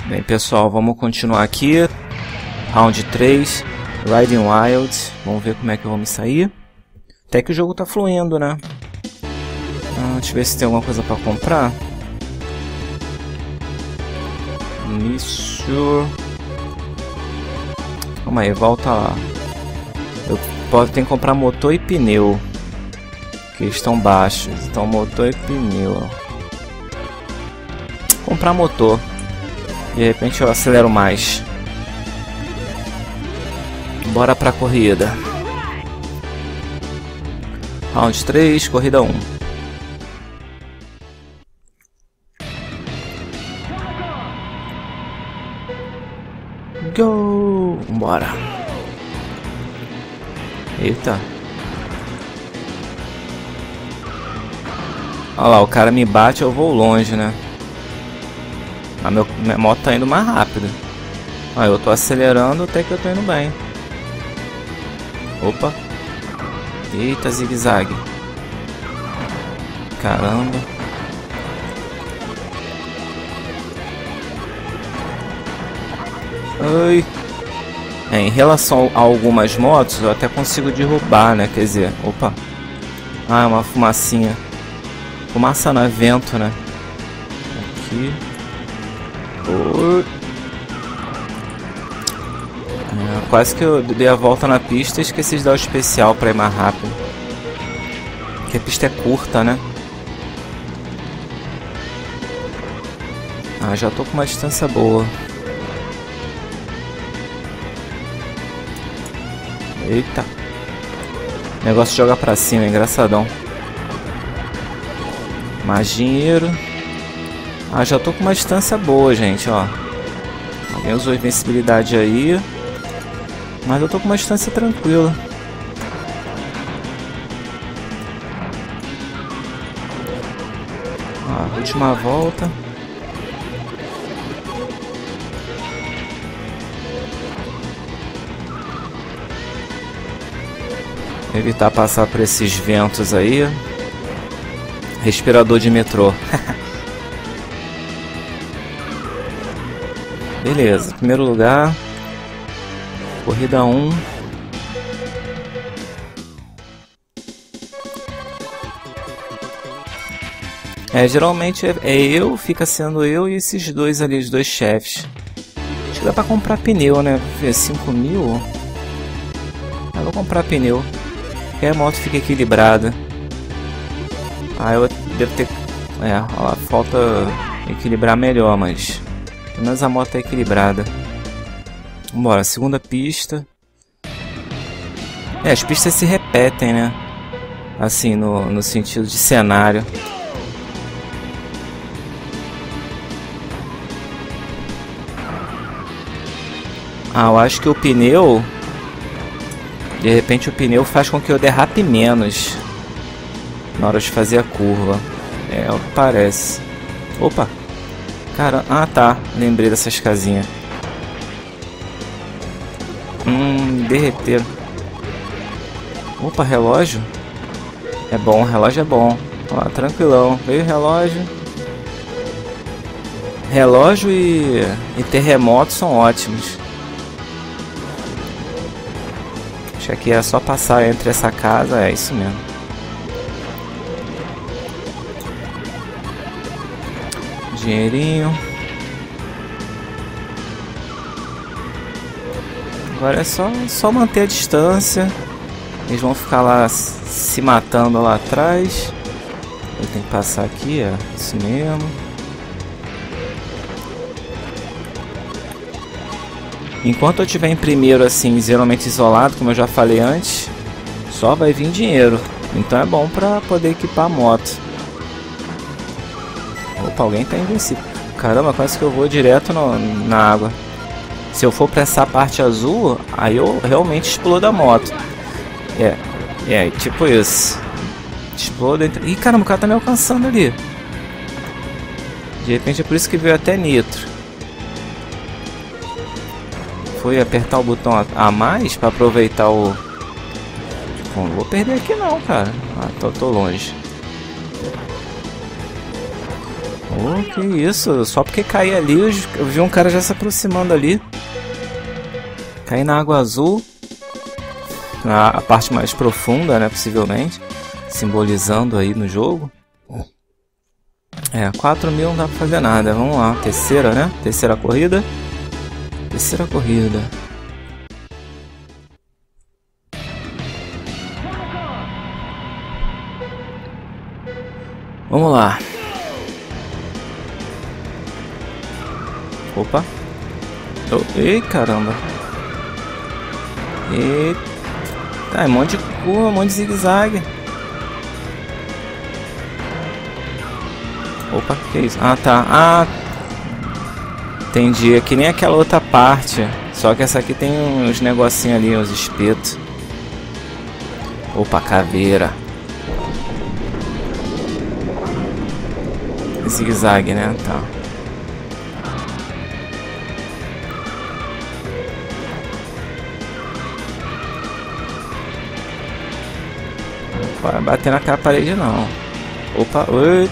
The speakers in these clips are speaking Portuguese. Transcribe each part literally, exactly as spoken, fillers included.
Bem, pessoal, vamos continuar aqui. Round três, Riding Wild. Vamos ver como é que eu vou me sair. Até que o jogo tá fluindo, né? Ah, deixa eu ver se tem alguma coisa pra comprar. Isso. Calma aí, volta lá. Eu posso ter que comprar motor e pneu, que estão baixos. Então motor e pneu. Comprar motor. De repente eu acelero mais. Bora pra corrida. Round três, corrida um. Go! Bora. Eita. Olha lá, o cara me bate, eu vou longe, né? A meu, minha moto tá indo mais rápido. Ah, eu tô acelerando até que eu tô indo bem. Opa. Eita, zigue-zague. Caramba. Ai. É, em relação a algumas motos, eu até consigo derrubar, né? Quer dizer, opa. Ah, é uma fumacinha. Fumaça no vento, né? Aqui. Oh. É, quase que eu dei a volta na pista e esqueci de dar o especial pra ir mais rápido. Porque a pista é curta, né? Ah, já tô com uma distância boa. Eita. O negócio joga pra cima, engraçadão. Mais dinheiro. Ah, já tô com uma distância boa, gente, ó. Alguém usou invencibilidade aí. Mas eu tô com uma distância tranquila. Ó, última volta. Evitar passar por esses ventos aí. Respirador de metrô. Beleza, primeiro lugar. Corrida um. É, geralmente é, é eu, fica sendo eu e esses dois ali, os dois chefes. Acho que dá pra comprar pneu, né? cinco mil? Ah, vou comprar pneu. Que a moto fica equilibrada. Ah, eu devo ter... É, ó, falta equilibrar melhor, mas... Pelo menos a moto é equilibrada. Vambora, segunda pista. É, as pistas se repetem, né? Assim, no, no sentido de cenário. Ah, eu acho que o pneu... De repente o pneu faz com que eu derrape menos na hora de fazer a curva. É o que parece. Opa! Cara, ah tá, lembrei dessas casinhas. Hum, derreteram. Opa, relógio. É bom, relógio é bom. Ó, tranquilão, veio o relógio. Relógio e, e terremoto são ótimos. Acho que aqui é só passar entre essa casa, é isso mesmo. Dinheirinho. Agora é só, só manter a distância. Eles vão ficar lá se matando lá atrás. Eu tenho que passar aqui, é isso mesmo. Enquanto eu estiver em primeiro assim, geralmente isolado, como eu já falei antes, só vai vir dinheiro. Então é bom pra poder equipar a moto. Opa, alguém tá invencível. Caramba, quase que eu vou direto no, na água. Se eu for pra essa parte azul, aí eu realmente explodo a moto. É, é, tipo isso. Explodo entre... Ih, caramba, o cara tá me alcançando ali. De repente é por isso que veio até nitro. Foi apertar o botão a, a mais pra aproveitar o... Bom, não vou perder aqui não, cara. Ah, tô, tô longe. Oh, que isso, só porque caí ali, eu vi um cara já se aproximando ali. Caí na água azul. Na a parte mais profunda, né, possivelmente. Simbolizando aí no jogo. É, quatro mil não dá pra fazer nada. Vamos lá, terceira, né? Terceira corrida. Terceira corrida. Vamos lá. Opa. Oh, ei, caramba. Eita. Ah, é um monte de curva, um monte de zigue-zague. Opa, que isso? Ah, tá. Ah, entendi. É que nem aquela outra parte. Só que essa aqui tem uns negocinhos ali, uns espetos. Opa, caveira. Zigue-zague, né? Tá. Opa, bater naquela parede não. Opa, oi.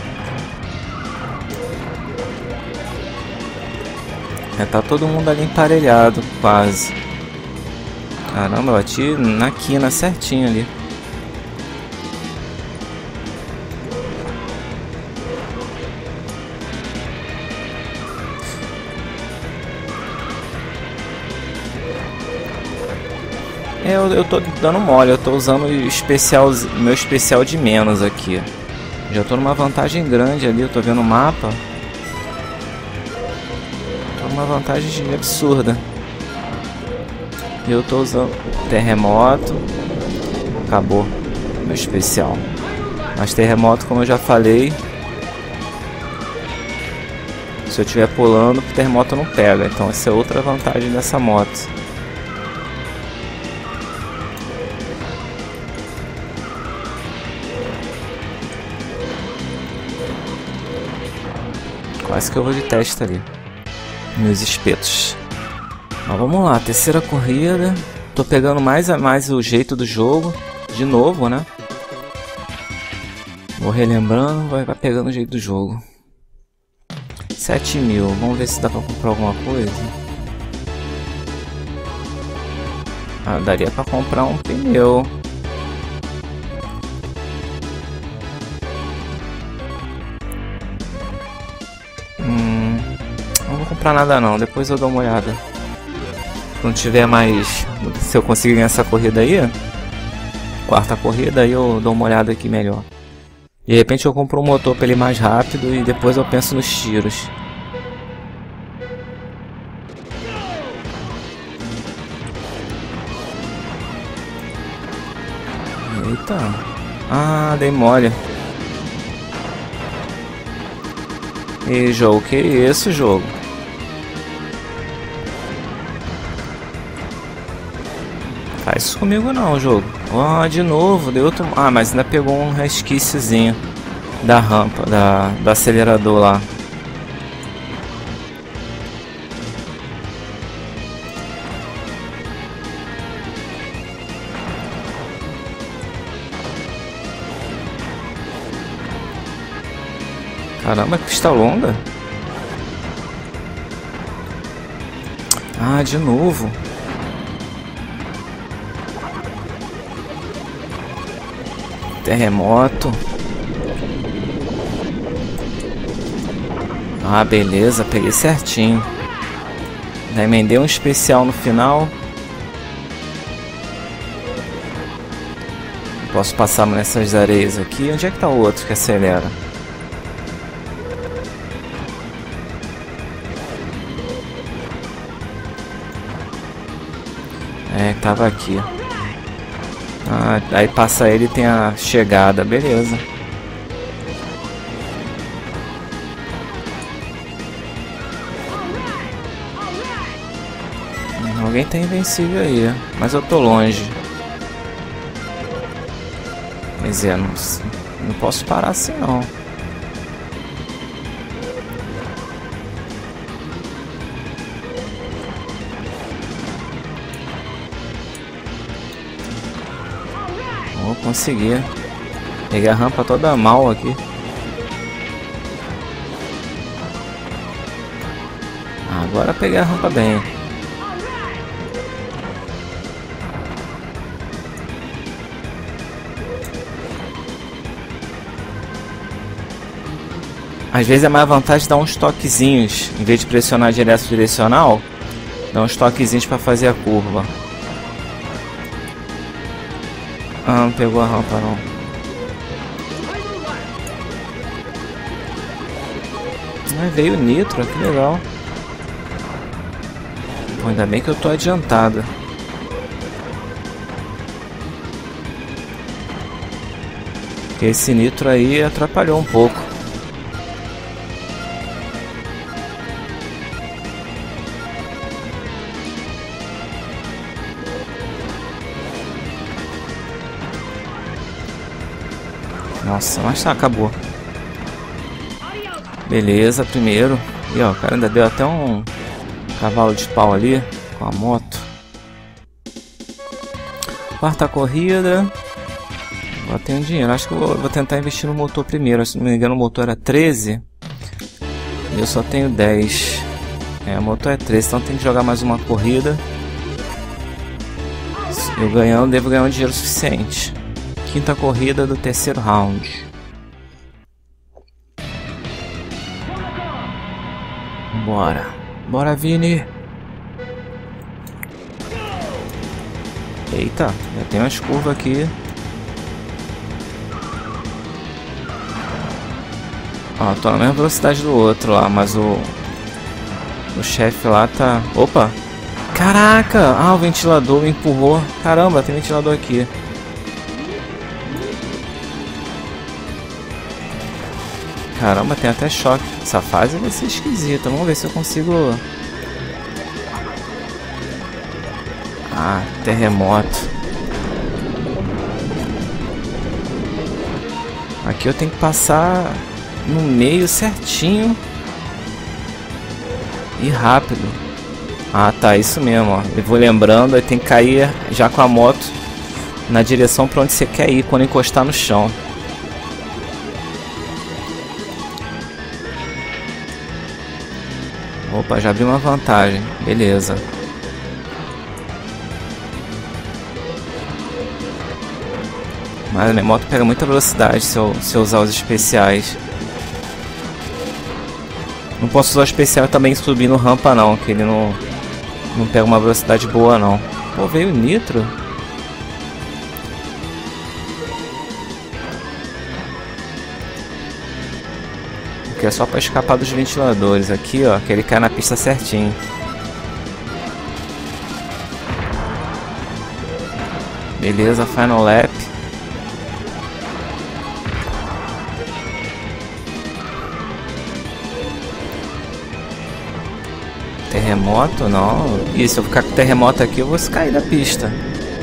É, tá todo mundo ali emparelhado, quase. Caramba, eu bati na quina certinho ali. É, eu, eu tô dando mole, eu tô usando o especial, meu especial de menos aqui. Já tô numa vantagem grande ali, eu tô vendo o mapa. Uma vantagem absurda. Eu tô usando terremoto. Acabou meu especial. Mas terremoto, como eu já falei, se eu estiver pulando, o terremoto não pega. Então essa é outra vantagem dessa moto. Quase que eu vou de teste ali. Meus espetos. Mas vamos lá, terceira corrida. Tô pegando mais a mais o jeito do jogo. De novo, né? Vou relembrando, vai, vai pegando o jeito do jogo. sete mil. Vamos ver se dá pra comprar alguma coisa. Ah, daria pra comprar um pneu. Não vou comprar nada não, depois eu dou uma olhada. Quando tiver mais... Se eu conseguir ganhar essa corrida aí, quarta corrida, aí eu dou uma olhada aqui melhor. De repente eu compro um motor pra ele ir mais rápido e depois eu penso nos tiros. Eita. Ah, dei mole. E jogo, que isso, jogo? Faz isso comigo não, jogo. Ó, oh, de novo, deu outro... Ah, mas ainda pegou um resquíciozinho da rampa, da, do acelerador lá. Caramba, que pista longa. Ah, de novo. Terremoto. Ah, beleza, peguei certinho. Daí emendei um especial no final. Posso passar nessas areias aqui. Onde é que tá o outro que acelera? É, tava aqui. Ah, aí passa ele e tem a chegada, beleza. Alguém tá invencível aí, mas eu tô longe. Mas é, não, não posso parar assim não. Vou conseguir. Peguei a rampa toda mal aqui. Agora peguei a rampa bem. Às vezes é mais vantagem dar uns toquezinhos, em vez de pressionar direto direcional, dá uns toquezinhos para fazer a curva. Ah, não pegou a rampa não. Ah, veio o nitro, que legal. Pô, ainda bem que eu tô adiantado. Porque esse nitro aí atrapalhou um pouco. Nossa, mas tá, acabou. Beleza, primeiro. E ó, o cara ainda deu até um cavalo de pau ali com a moto. Quarta corrida. Agora tenho dinheiro. Acho que eu vou, vou tentar investir no motor primeiro. Se não me engano, o motor era treze. E eu só tenho dez. É, o motor é treze, então tem que jogar mais uma corrida. Eu ganhando, devo ganhar um dinheiro suficiente. Quinta corrida do terceiro round. Bora. Bora, Vini. Eita, já tem umas curvas aqui. Ó, tô na mesma velocidade do outro lá, mas o... O chefe lá tá... Opa! Caraca! Ah, o ventilador me empurrou. Caramba, tem ventilador aqui. Caramba, tem até choque. Essa fase vai ser esquisita. Vamos ver se eu consigo... Ah, terremoto. Aqui eu tenho que passar no meio certinho. E rápido. Ah, tá, isso mesmo, ó. Eu vou lembrando, aí tem que cair já com a moto na direção para onde você quer ir quando encostar no chão. Opa, já abri uma vantagem. Beleza. Mas a minha moto pega muita velocidade se eu, se eu usar os especiais. Não posso usar o especial também subir no rampa não, que ele não, não pega uma velocidade boa não. Pô, veio o nitro. Que é só para escapar dos ventiladores. Aqui, ó, que ele cai na pista certinho. Beleza, final lap. Terremoto? Não. E se eu ficar com terremoto aqui, eu vou cair da pista.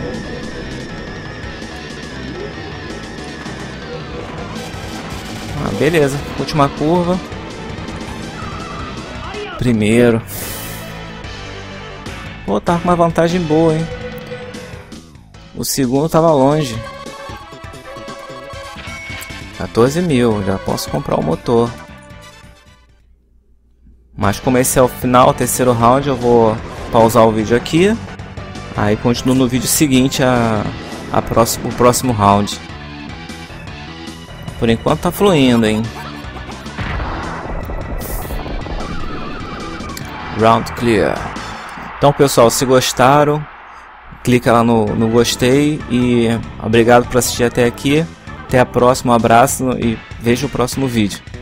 Beleza, última curva. Primeiro. Pô, tava com uma vantagem boa, hein? O segundo tava longe. quatorze mil, já posso comprar o motor. Mas como esse é o final, o terceiro round, eu vou pausar o vídeo aqui. Aí continuo no vídeo seguinte a, a próximo, o próximo round. Por enquanto tá fluindo, hein? Round clear. Então, pessoal, se gostaram, clica lá no, no gostei e obrigado por assistir até aqui. Até a próxima, um abraço e veja o próximo vídeo.